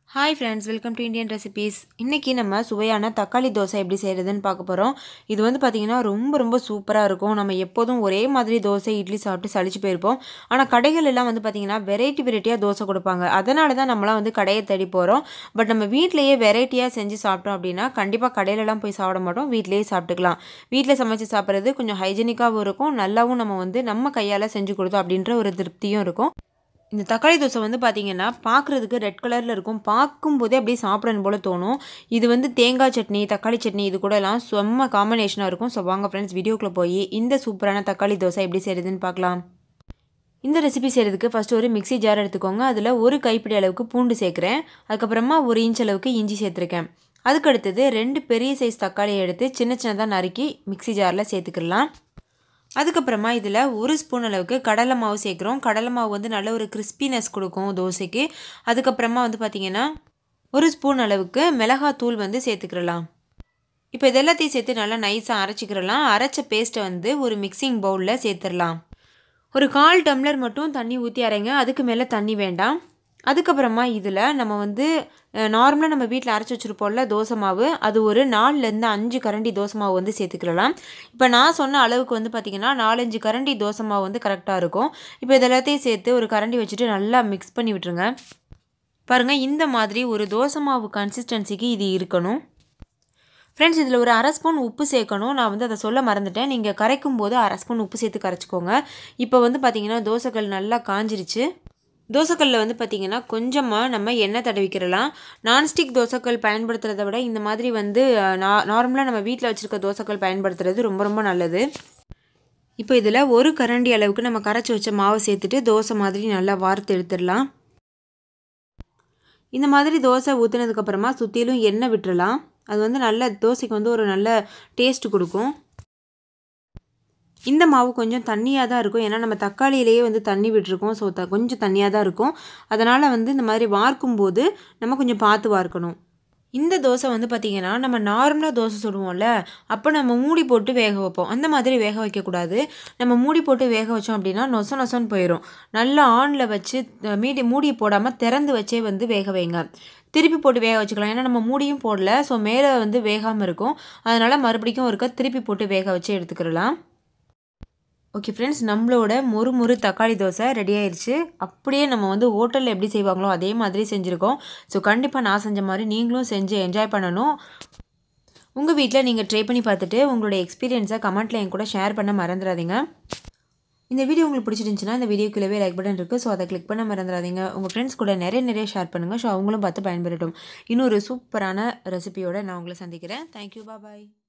Hi friends, welcome to Indian recipes. இன்றைக்கி நம்ம சுவையான தக்காளி தோசை எப்படி செய்கிறதுன்னு பார்க்க போகிறோம். இது வந்து பார்த்திங்கன்னா ரொம்ப சூப்பராக இருக்கும். நம்ம எப்போதும் ஒரே மாதிரி தோசை இட்லி சாப்பிட்டு சலிச்சு போயிருப்போம். ஆனால் கடைகள் எல்லாம் வந்து பார்த்திங்கன்னா வெரைட்டியாக தோசை கொடுப்பாங்க. அதனால தான் நம்மளாம் வந்து கடையை தேடி போகிறோம். பட் நம்ம வீட்டிலையே வெரைட்டியாக செஞ்சு சாப்பிட்டோம் அப்படின்னா கண்டிப்பாக கடையிலலாம் போய் சாப்பிட மாட்டோம், வீட்டிலேயே சாப்பிட்டுக்கலாம். வீட்டில் சமைச்சு சாப்பிட்றது கொஞ்சம் ஹைஜீனிக்காகவும் இருக்கும், நல்லாவும் நம்ம கையால் செஞ்சு கொடுத்தோம் அப்படின்ற ஒரு திருப்தியும் இருக்கும். இந்த தக்காளி தோசை வந்து பார்த்திங்கன்னா பார்க்குறதுக்கு ரெட் கலரில் இருக்கும். பார்க்கும்போதே அப்படியே சாப்பிடணும் போல் தோணும். இது வந்து தேங்காய் சட்னி, தக்காளி சட்னி இது கூடலாம் செம்ம காம்பினேஷனாக இருக்கும். ஸோ வாங்க ஃப்ரெண்ட்ஸ், வீடியோக்குள்ளே போய் இந்த சூப்பரான தக்காளி தோசை எப்படி செய்கிறதுன்னு பார்க்கலாம். இந்த ரெசிபி செய்கிறதுக்கு ஃபஸ்ட்டு ஒரு மிக்ஸி ஜார் எடுத்துக்கோங்க. அதில் ஒரு கைப்பிடி அளவுக்கு பூண்டு சேர்க்குறேன். அதுக்கப்புறமா 1 இன்ச் அளவுக்கு இஞ்சி சேர்த்துருக்கேன். அதுக்கடுத்தது 2 பெரிய சைஸ் தக்காளியை எடுத்து சின்னதாக நறுக்கி மிக்ஸி ஜாரில் சேர்த்துக்கலாம். அதுக்கப்புறமா இதில் 1 ஸ்பூன் அளவுக்கு கடலை மாவு சேர்க்குறோம். கடலை மாவு வந்து நல்ல ஒரு கிறிஸ்பினஸ் கொடுக்கும் தோசைக்கு. அதுக்கப்புறமா வந்து பார்த்திங்கன்னா 1 ஸ்பூன் அளவுக்கு மிளகாத்தூள் வந்து சேர்த்துக்கிறலாம். இப்போ இது எல்லாத்தையும் சேர்த்து நல்லா நைஸாக அரைச்சிக்கிறலாம். அரைச்ச பேஸ்ட்டை வந்து ஒரு மிக்சிங் பவுலில் சேர்த்துடலாம். ஒரு 1/4 டம்ளர் மட்டும் தண்ணி ஊற்றி அரைங்க, அதுக்கு மேலே தண்ணி வேண்டாம். அதுக்கப்புறமா இதில் நம்ம வந்து நார்மலாக நம்ம வீட்டில் அரைச்சி வச்சுருப்போம்ல தோசை மாவு, அது ஒரு 4லேருந்து 5 கரண்டி தோசை மாவு வந்து சேர்த்துக்கலாம். இப்போ நான் சொன்ன அளவுக்கு வந்து பார்த்திங்கன்னா 4-5 கரண்டி தோசை மாவு வந்து கரெக்டாக இருக்கும். இப்போ இது எல்லாத்தையும் சேர்த்து ஒரு கரண்டி வச்சுட்டு நல்லா மிக்ஸ் பண்ணி விட்டுருங்க. பாருங்கள், இந்த மாதிரி ஒரு தோசை மாவு கன்சிஸ்டன்சிக்கு இது இருக்கணும். ஃப்ரெண்ட்ஸ், இதில் ஒரு 1/2 ஸ்பூன் உப்பு சேர்க்கணும். நான் வந்து அதை சொல்ல மறந்துட்டேன். நீங்கள் கரைக்கும் போது 1/2 ஸ்பூன் உப்பு சேர்த்து கரைச்சிக்கோங்க. இப்போ வந்து பார்த்திங்கன்னா தோசைக்கல் நல்லா காஞ்சிருச்சு. தோசைக்கல்லில் வந்து பார்த்திங்கன்னா கொஞ்சமாக நம்ம எண்ணெய் தடவிக்கிறலாம். நான்ஸ்டிக் தோசைக்கல் பயன்படுத்துகிறத விட இந்த மாதிரி வந்து நார்மலாக நம்ம வீட்டில் வச்சுருக்க தோசைக்கல் பயன்படுத்துறது ரொம்ப நல்லது. இப்போ இதில் 1 கரண்டி அளவுக்கு நம்ம கரைச்சி வச்ச மாவை சேர்த்துட்டு தோசை மாதிரி நல்லா வார்த்து எடுத்துடலாம். இந்த மாதிரி தோசை ஊற்றுனதுக்கப்புறமா சுற்றிலும் எண்ணெய் விட்டுறலாம். அது வந்து நல்ல தோசைக்கு வந்து ஒரு நல்ல டேஸ்ட் கொடுக்கும். இந்த மாவு கொஞ்சம் தண்ணியாக தான் இருக்கும், ஏன்னா நம்ம தக்காளியிலேயே வந்து தண்ணி விட்டுருக்கோம். ஸோ கொஞ்சம் தண்ணியாக தான் இருக்கும். அதனால் வந்து இந்த மாதிரி வார்க்கும்போது நம்ம கொஞ்சம் பார்த்து வார்க்கணும். இந்த தோசை வந்து பார்த்திங்கன்னா நம்ம நார்மலாக தோசை சுடுவோம்ல, அப்போ நம்ம மூடி போட்டு வேக வைப்போம். அந்த மாதிரி வேக வைக்கக்கூடாது. நம்ம மூடி போட்டு வேக வச்சோம் அப்படின்னா நொசன்னு போயிடும். நல்லா ஆனில் வச்சு மூடி போடாமல் திறந்து வச்சே வந்து வேக வைங்க. திருப்பி போட்டு வேக வச்சுக்கலாம், ஏன்னா நம்ம மூடியும் போடல. ஸோ மேலே வந்து வேகாமல் இருக்கும். அதனால் மறுபடியும் ஒருக்கா திருப்பி போட்டு வேக வச்சு எடுத்துக்கிடலாம். ஓகே ஃப்ரெண்ட்ஸ், நம்மளோட மொறு தக்காளி தோசை ரெடி ஆயிடுச்சு. அப்படியே நம்ம வந்து ஹோட்டலில் எப்படி செய்வாங்களோ அதே மாதிரி செஞ்சுருக்கோம். ஸோ கண்டிப்பாக நான் செஞ்ச மாதிரி நீங்களும் செஞ்சு என்ஜாய் பண்ணணும். உங்கள் வீட்டில் நீங்கள் ட்ரை பண்ணி பார்த்துட்டு உங்களுடைய எக்ஸ்பீரியன்ஸை கமெண்ட்டில் என் கூட ஷேர் பண்ண மறந்துடாதீங்க. இந்த வீடியோ உங்களுக்கு பிடிச்சிருந்துச்சுன்னா இந்த வீடியோக்குள்ளவே லைக் பட்டன் இருக்குது. ஸோ அதை கிளிக் பண்ண மறந்துடாதீங்க. உங்கள் ஃப்ரெண்ட்ஸ் கூட நிறைய ஷேர் பண்ணுங்கள். ஸோ அவங்களும் பார்த்து பயன்பெறட்டும். இன்னொரு சூப்பரான ரெசிபியோடு நான் உங்களை சந்திக்கிறேன். தேங்க்யூ, பாய்.